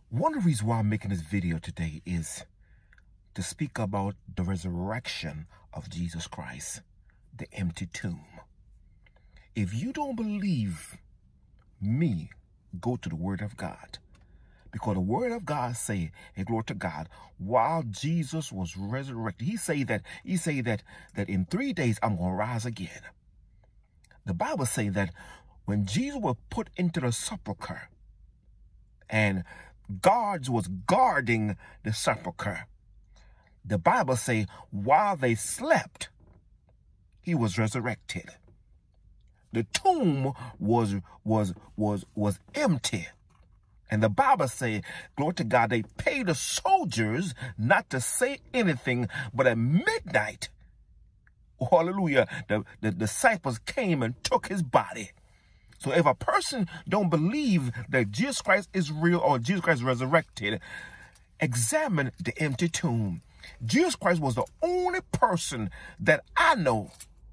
One of the reasons why I'm making this video today is to speak about the resurrection of Jesus Christ, the empty tomb. If you don't believe me, go to the Word of God. Because the Word of God say, and glory to God, while Jesus was resurrected, he say that in 3 days I'm going to rise again. The Bible say that when Jesus was put into the sepulchre and guards was guarding the sepulchre, the Bible say while they slept, he was resurrected. The tomb was empty. And the Bible say, glory to God, they paid the soldiers not to say anything, but at midnight, hallelujah, the disciples came and took his body. So if a person don't believe that Jesus Christ is real or Jesus Christ is resurrected, examine the empty tomb. Jesus Christ was the only person that I know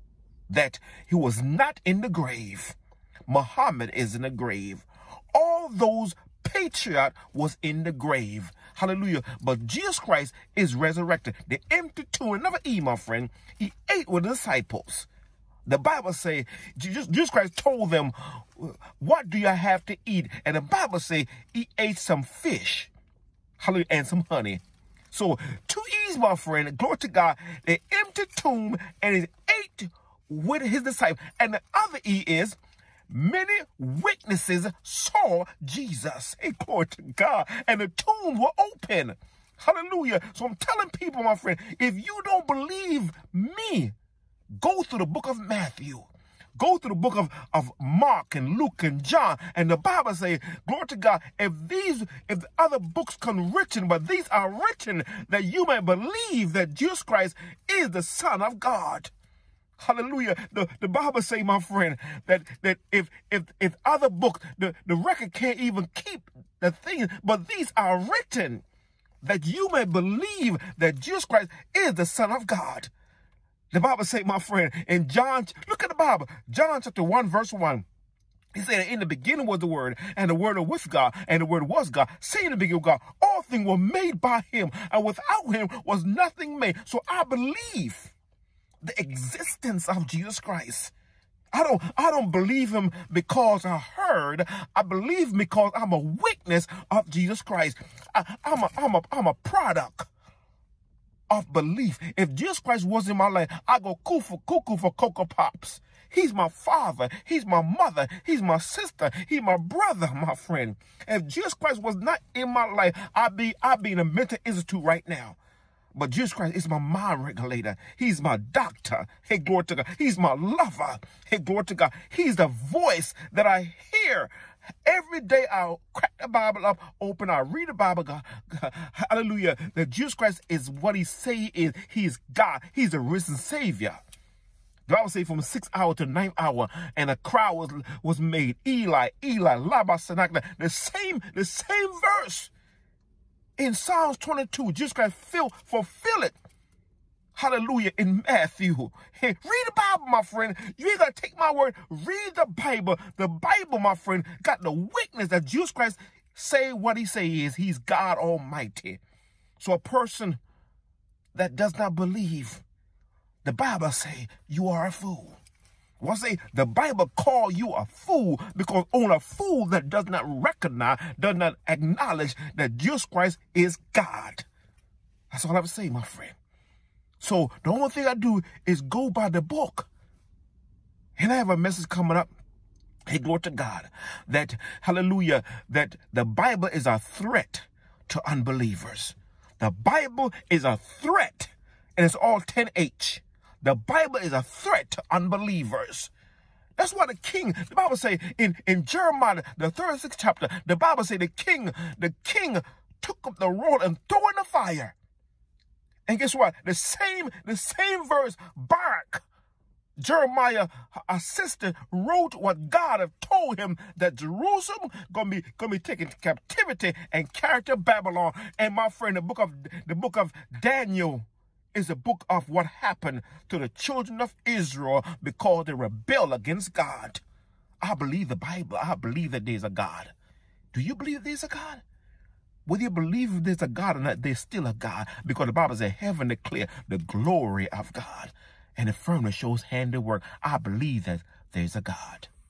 that he was not in the grave. Muhammad is in the grave. All those patriot was in the grave. Hallelujah. But Jesus Christ is resurrected. The empty tomb, never eat, my friend. He ate with the disciples. The Bible say, Jesus Christ told them, what do you have to eat? And the Bible say he ate some fish, hallelujah, and some honey. So 2 E's, my friend, glory to God, the empty tomb, and he ate with his disciples. And the other E is, many witnesses saw Jesus. Hey, glory to God. And the tombs were open. Hallelujah. So I'm telling people, my friend, if you don't believe me, go through the book of Matthew. Go through the book of Mark and Luke and John. And the Bible says, glory to God, if the other books come written, but these are written that you may believe that Jesus Christ is the Son of God. Hallelujah. The Bible say, my friend, that if other books, the record can't even keep the thing, but these are written that you may believe that Jesus Christ is the Son of God. The Bible say, my friend, in John, look at the Bible, John chapter 1, verse 1. He said, in the beginning was the Word, and the Word was with God, and the Word was God. Say in the beginning of God, all things were made by him, and without him was nothing made. So I believe the existence of Jesus Christ. I don't believe him because I heard. I believe him because I'm a witness of Jesus Christ. I'm a product of belief. If Jesus Christ was in my life, I go cuckoo for Cocoa Pops. He's my father. He's my mother. He's my sister. He's my brother, my friend. If Jesus Christ was not in my life, I'd be in a mental institute right now. But Jesus Christ is my mind regulator. He's my doctor. Hey, glory to God. He's my lover. Hey, glory to God. He's the voice that I hear. Every day I'll crack the Bible up, open, I read the Bible, God, hallelujah, that Jesus Christ is what he say he is. He is God. He's the risen Savior. The Bible says from the 6th hour to the 9th hour, and a crowd was made. Eli, Laba, Sanakna. The same verse. In Psalms 22, Jesus Christ fulfill it. Hallelujah, in Matthew. Hey, read the Bible, my friend. You ain't got to take my word. Read the Bible. The Bible, my friend, got the witness that Jesus Christ say what he say is. He's God Almighty. So a person that does not believe, the Bible say you are a fool. Well, say the Bible call you a fool because only a fool that does not recognize, does not acknowledge that Jesus Christ is God. That's all I have to say, my friend. So the only thing I do is go by the book. And I have a message coming up. Hey, glory to God. That, hallelujah, that the Bible is a threat to unbelievers. The Bible is a threat. And it's all 10H. The Bible is a threat to unbelievers. That's why the Bible say in Jeremiah, the 36th chapter, the Bible say the king took up the rod and threw in the fire. And guess what? The same verse, Barak, Jeremiah, assistant, wrote what God had told him that Jerusalem gonna be taken to captivity and carried to Babylon. And my friend, the book of Daniel is a book of what happened to the children of Israel because they rebelled against God. I believe the Bible. I believe that there's a God. Do you believe there's a God? Whether you believe there's a God or not, there's still a God, because the Bible says heaven declare the glory of God, and it firmly shows handiwork. I believe that there's a God.